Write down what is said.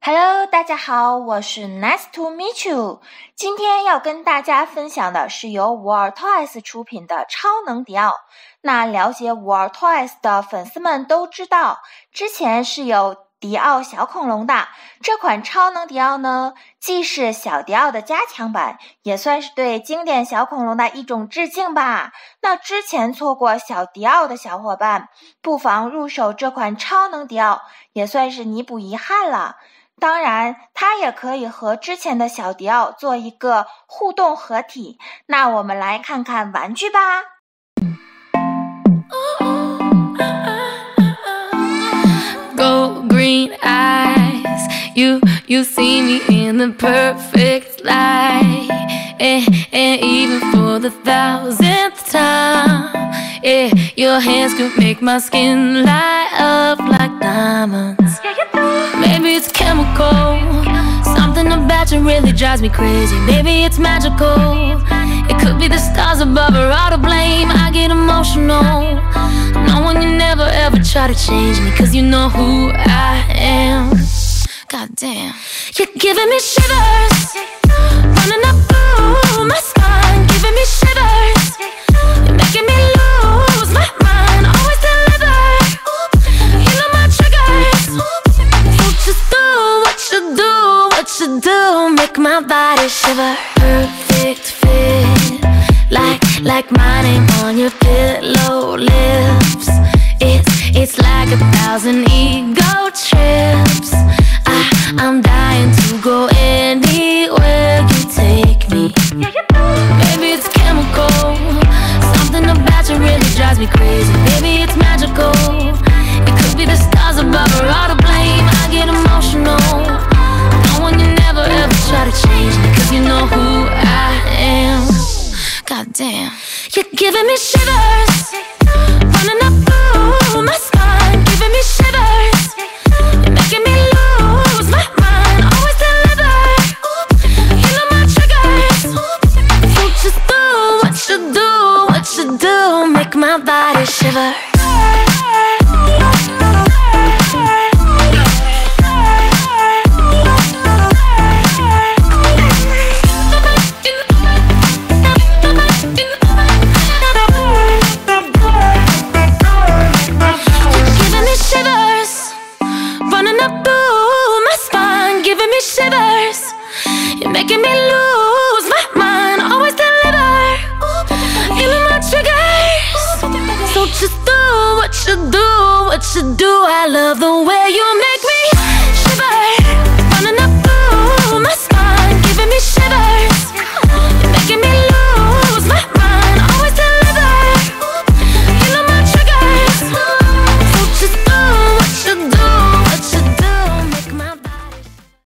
Hello， 大家好，我是 Nice to meet you。今天要跟大家分享的是由伍尔 Toys 出品的超能迪奥。那了解伍尔 Toys 的粉丝们都知道，之前是有迪奥小恐龙的。这款超能迪奥呢，既是小迪奥的加强版，也算是对经典小恐龙的一种致敬吧。那之前错过小迪奥的小伙伴，不妨入手这款超能迪奥，也算是弥补遗憾了。当然，它也可以和之前的小迪奥做一个互动合体。那我们来看看玩具吧。 Go green eyes, you see me in the perfect light, and even for the 1000th time, yeah, your hands could make my skin light up like diamonds. Maybe it's chemical, something about you really drives me crazy. Maybe it's magical, it could be the stars above or all to blame. I get emotional, knowing you never ever try to change me, cause you know who I am. God damn, you're giving me shivers, running up through my spine, giving me shivers, you're making me lose my mind. Always deliver, you know my triggers, so just do what you do, make my body shiver. Perfect fit, like my name on your pillow lips. It's like 1,000 ego trips. I'm dying to go anywhere you take me. Maybe it's chemical, something about you really drives me crazy. Maybe it's magical, it could be the stars above or all to blame. I get emotional, knowing you never ever try to change me, cause you know who I am. God damn, you're giving me shivers, running up through my spine, giving me shivers, you're making me lose my mind. Always deliver, you know my triggers, so just do what you do, make my body shiver. Shivers, you're making me lose my mind. Always deliver, you know my triggers, so just do what you do, what you do. I love the